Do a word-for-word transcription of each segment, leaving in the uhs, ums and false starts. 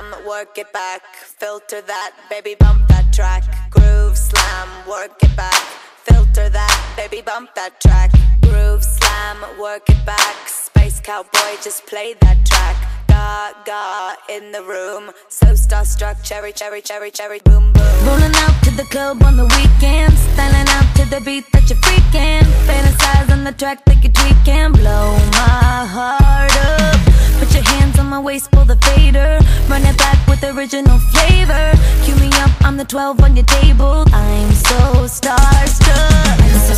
slam, work it back. Filter that, baby, bump that track. Groove slam, work it back. Filter that, baby, bump that track. Groove slam, work it back. Space cowboy, just play that track. Gaga in the room, so starstruck, cherry, cherry, cherry, cherry, boom, boom. Rolling out to the club on the weekend, styling out to the beat that you're freaking. Fantasize on the track that you're tweaking. Blow my heart up. Put your hands on my waist, pull the fader. Run it back with original flavor. Cue me up, I'm the twelve on your table. I'm so starstruck. I'm so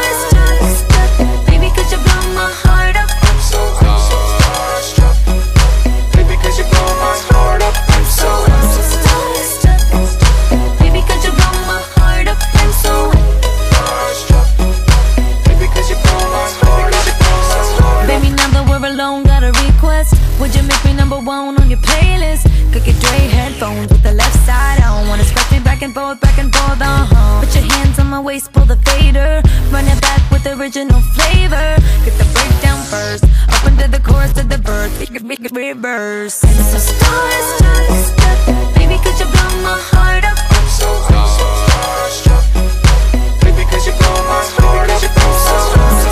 starstruck. Baby, could you blow my heart up? I'm so, I'm so starstruck. Baby, could you blow my heart up? I'm so, I'm so starstruck. Baby, could you blow my heart up? I'm so starstruck. Baby, could you blow my heart up? Baby, now that we're alone, got a request. Would you make me number one on your playlist? Could get Dre headphones with the left side on. Wanna scratch me back and forth, back and forth, uh-huh. Put your hands on my waist, pull the fader. Run it back with original flavor. Get the breakdown first, up into the chorus of the verse. Make it reverse. I'm so starstruck. Baby, could you blow my heart up? I'm so, I'm so starstruck. Baby, could you blow my heart up? I'm so, I'm so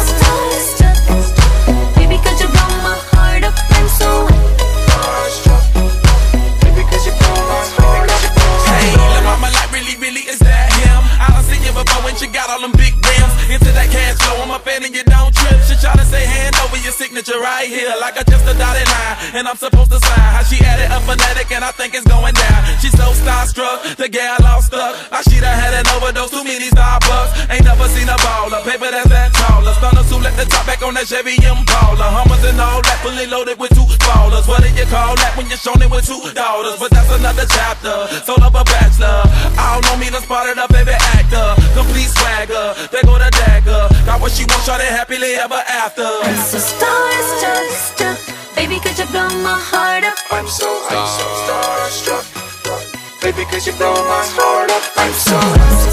starstruck. Baby, could you blow my heart up? I'm so starstruck. Baby, could you blow my heart up? Hey, la mama, like really, really, is that him? I done seen you before when she got all them big rims. Into that cash flow, I'm a fan and you don't trip. She try to say hand over your signature right here, like I just a dotted line, and I'm supposed to sign. How she added a phonetic and I think it's going down. She's so starstruck, the gal all stuck. Like she done had an overdose, too many Starbucks. Ain't never seen a baller, paper that's that taller. Stunners who let the top back on that Chevy Impala. Hummers and all that, fully loaded with two ballers. What do you call that when you're shown it with two daughters? But that's another chapter, soul of a bachelor. I don't know me, done spotted a baby actor. Complete swagger, they go to dagger. Got what she wants, shot it happily ever after. I'm so starstruck. Baby, could you blow my heart up? I'm so, I'm so starstruck. Baby, could you blow my heart up? I'm so, I'm so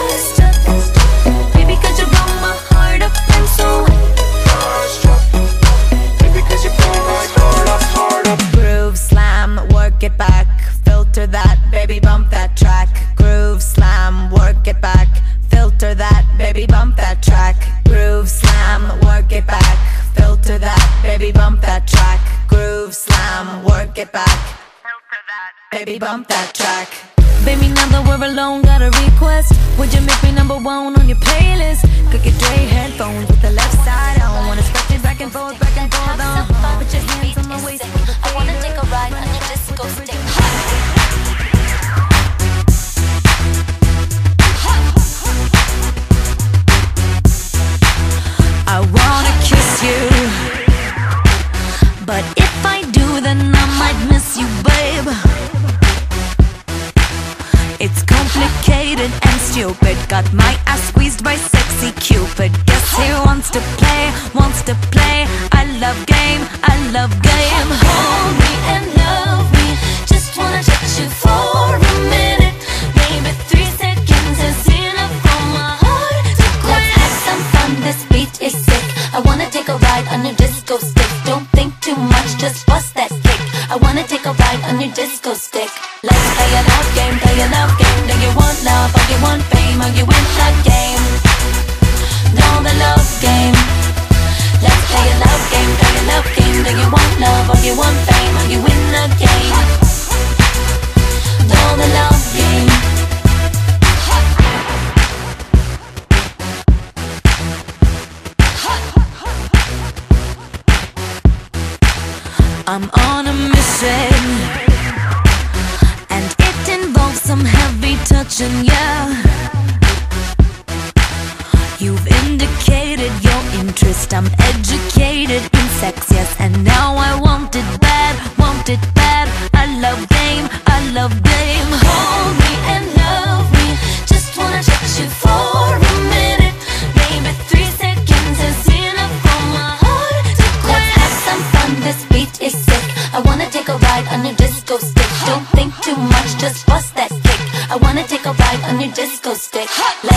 starstruck. Baby, could you blow my heart up? I'm so starstruck. Baby, could you blow my heart up, heart up? Groove slam, work it back. Filter that, baby, bump that track. Groove slam, work it back. Filter that, baby, bump that track. Groove slam, work it back. Filter that, baby, bump that track. Groove slam, work it back. Filter that, baby, bump that track. Baby, now that we're alone, got a request. Would you make me number one on your playlist? Could get Dre headphones with the left side on. Wanna scratch it back and forth, back and forth, uh-huh. Put your hands on my waist. I wanna take a ride on your disco stick. I wanna kiss you, but if I do, then I might miss you, babe. It's complicated and stupid. Got my ass squeezed by sexy Cupid. Guess he wants to play, wants to play. I love game, I love game. Hold me and love me. Just wanna touch you for a minute. Maybe three seconds is enough for my heart to quit. Let's have some fun, this beat is sick. I wanna take a ride on your disco stick. Don't think too much, just bust that kick. I wanna take a ride on your disco stick. Let's play a love game, play a love game. Do you want love or you want fame? Or you win the game? Know the love game. Let's play a love game, play a love game. Do you want love or you want fame? Or you win the game? Know the love game. I'm on a mission, and it involves some heavy touching, yeah. You've indicated your interest, I'm educated in sex, yes. And now I want it bad, want it bad. I love game, I love game. Hold me and love me. Just wanna touch you for a minute. Maybe three seconds is enough for my heart to quit. Let's have some fun, this beat is sick. I wanna take a ride on your disco stick. Don't think too much, just bust that kick. I wanna take a ride on your disco stick.